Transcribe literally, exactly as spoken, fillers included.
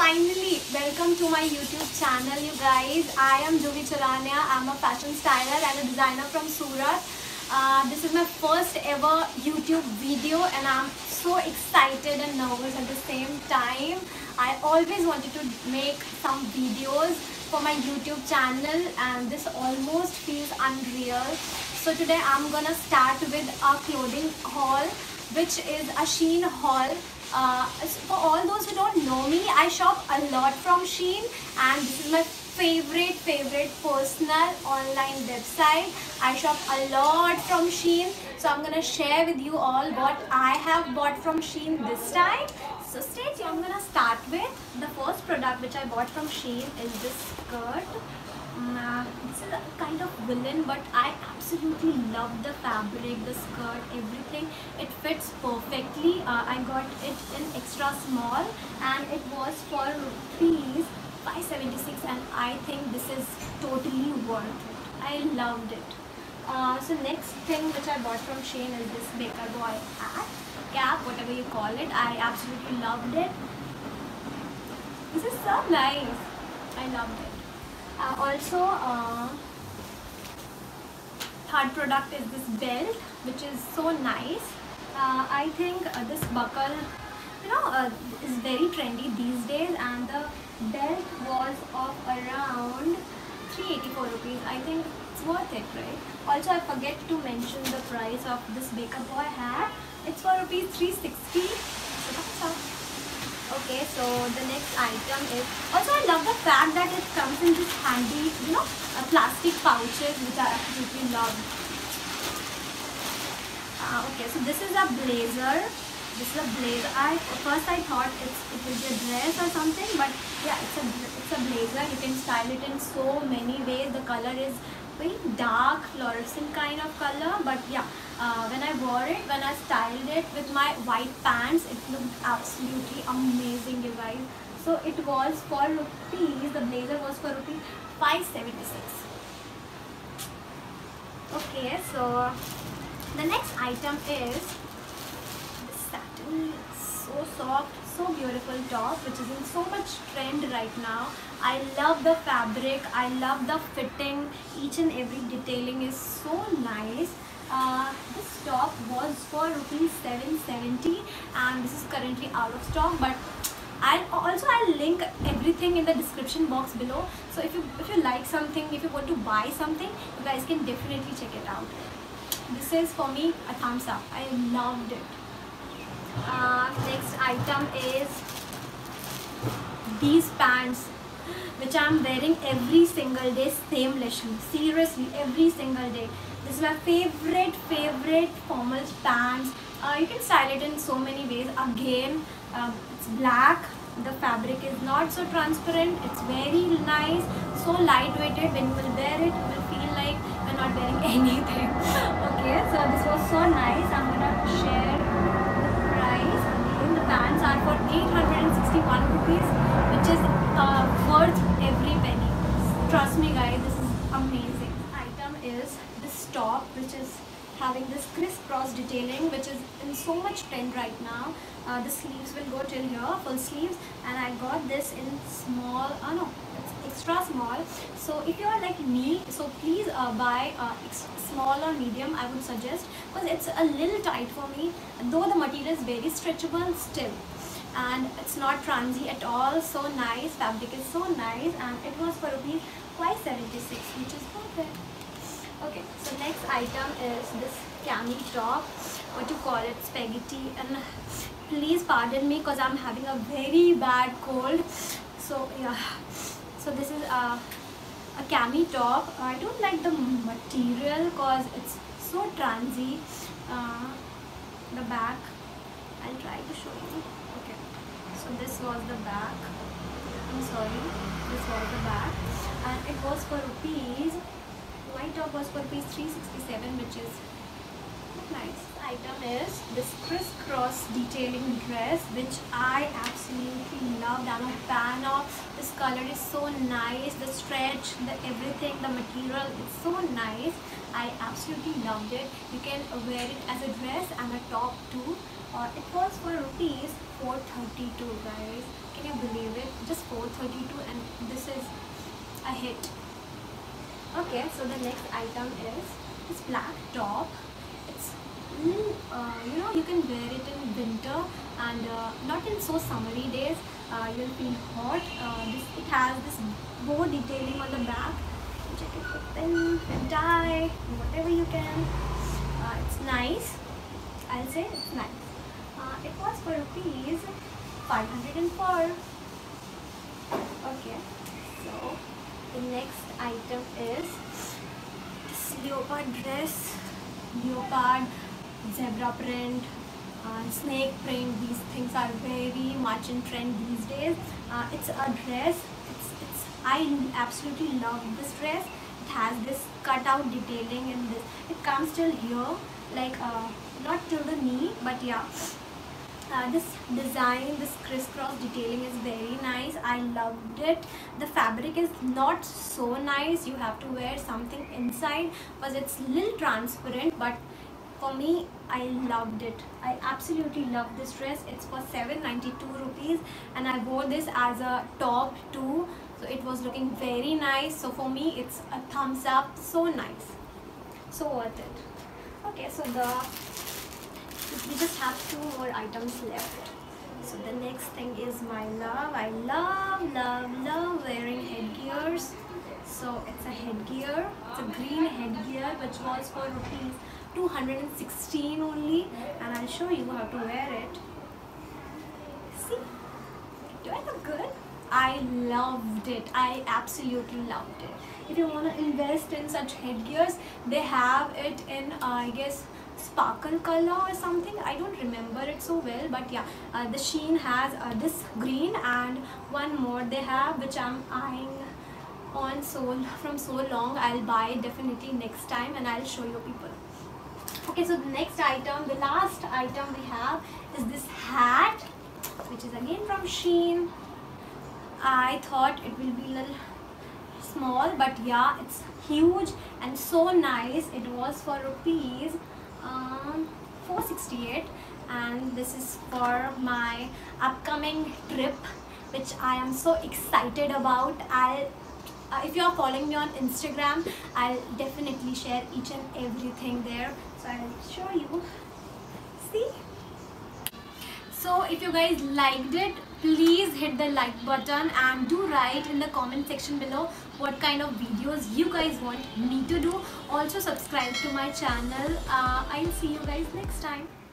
finally, welcome to my YouTube channel, you guys. I am Juvi Charania. I'm a fashion styler and a designer from Surat. Uh, this is my first ever YouTube video and I'm so excited and nervous at the same time. I always wanted to make some videos for my YouTube channel and this almost feels unreal. So today I'm gonna start with a clothing haul, which is a Shein haul. Uh, for all those who don't know me, I shop a lot from Shein and this is my favorite favorite personal online website. I shop a lot from Shein, so I'm gonna share with you all what I have bought from Shein this time. So stay tuned. I'm gonna start with the first product which I bought from Shein is this skirt. Uh, this is a kind of woolen, but I absolutely love the fabric, the skirt, everything. It fits perfectly. Uh, I got it in extra small and it was for rupees five seventy-six and I think this is totally worth it. I loved it. Uh, so next thing which I bought from Shein is this Baker Boy hat, cap, whatever you call it. I absolutely loved it. This is so nice. I loved it. Uh, also, uh, third product is this belt, which is so nice. Uh, I think uh, this buckle, you know, uh, is very trendy these days, and the belt was of around three eighty-four rupees. I think it's worth it, right? Also, I forget to mention the price of this Baker Boy hat. It's for rupees three sixty. So that's all. Okay, so the next item is, also I love the fact that it comes in this handy, you know, uh, plastic pouches, which I absolutely love. Uh, okay, so this is a blazer. This is a blazer. I first I thought it's it will be a dress or something, but yeah, it's a it's a blazer. You can style it in so many ways. The color is very dark, fluorescent kind of color, but yeah. Uh, when I wore it, when I styled it with my white pants, it looked absolutely amazing, you guys. So it was for rupees, the blazer was for rupees five seventy-six. Okay, so the next item is this satin, so soft, so beautiful top, which is in so much trend right now. I love the fabric, I love the fitting, each and every detailing is so nice. Uh, this top was for rupees seven seventy and this is currently out of stock, but I'll also I'll link everything in the description box below. So if you if you like something, if you want to buy something, you guys can definitely check it out. This is for me a thumbs up. I loved it. Uh, next item is these pants, which I'm wearing every single day, shamelessly, seriously, every single day. This is my favorite favorite formal pants. Uh, you can style it in so many ways. Again, uh, it's black. The fabric is not so transparent. It's very nice, so lightweighted. When you will wear it, you will feel like you're not wearing anything. Okay, so this was so nice. I'm gonna share the price. Again, the pants are for eight hundred sixty-one rupees, which is uh, worth every penny. Trust me, guys, this is amazing. Item is this top, which is having this crisscross detailing, which is in so much trend right now. Uh, the sleeves will go till here, full sleeves, and I got this in small. Oh no, it's extra small. So if you are like me, so please uh, buy uh, small or medium. I would suggest, because it's a little tight for me. Though the material is very stretchable, still. And it's not transy at all. So nice, fabric is so nice, and it was for rupees five seventy-six, which is perfect. Okay, so next item is this cami top, what you call it, spaghetti, and please pardon me because I'm having a very bad cold. So yeah, so this is a, a cami top. I don't like the material because it's so transy. Uh, the back, I'll try to show you. Okay, so this was the back. I'm sorry, this was the back, and it was for rupees. White top was for rupees three sixty-seven, which is nice. Item is this crisscross detailing dress, which I absolutely loved. I'm a fan of. This color is so nice. The stretch, the everything, the material is so nice. I absolutely loved it. You can wear it as a dress and a top too. Uh, it was for rupees four thirty-two, guys. Can you believe it? Just four thirty-two, and this is a hit. Okay, so the next item is this black top. It's mm, uh, you know, you can wear it in winter and uh, not in so summery days. Uh, you'll feel hot. Uh, this it has this bow detailing on the back. Check it with pin and tie, whatever you can. Uh, it's nice. I'll say it's nice. Uh, it was for rupees five hundred four. Okay, so the next item is this leopard dress, leopard, zebra print, uh, snake print. These things are very much in trend these days. Uh, it's a dress. It's, it's I absolutely love this dress. It has this cutout detailing in this. It comes till here, like uh, not till the knee, but yeah. Uh, this design, this crisscross detailing is very nice. I loved it. The fabric is not so nice. You have to wear something inside because it's little transparent, but for me, I loved it. I absolutely love this dress. It's for seven ninety-two rupees, and I wore this as a top too, so it was looking very nice. So for me, it's a thumbs up. So nice, so worth it. Okay, so the we just have two more items left. So the next thing is my love. I love, love, love wearing headgears. So it's a headgear. It's a green headgear which was for rupees two hundred sixteen only, and I'll show you how to wear it. See? Do I look good? I loved it. I absolutely loved it. If you want to invest in such headgears, they have it in uh, I guess sparkle color or something. I don't remember it so well, but yeah, uh, the Shein has uh, this green and one more they have, which I'm eyeing on so from so long. I'll buy it definitely next time, and I'll show you people. Okay, so the next item, the last item we have is this hat, which is again from Shein. I thought it will be a little small, but yeah, it's huge and so nice. It was for rupees um, four sixty-eight, and this is for my upcoming trip, which I am so excited about. I'll uh, if you are following me on Instagram, I'll definitely share each and everything there, so I'll show you. See? So if you guys liked it, please hit the like button and do write in the comment section below what kind of videos you guys want me to do. Also subscribe to my channel. uh, I'll see you guys next time.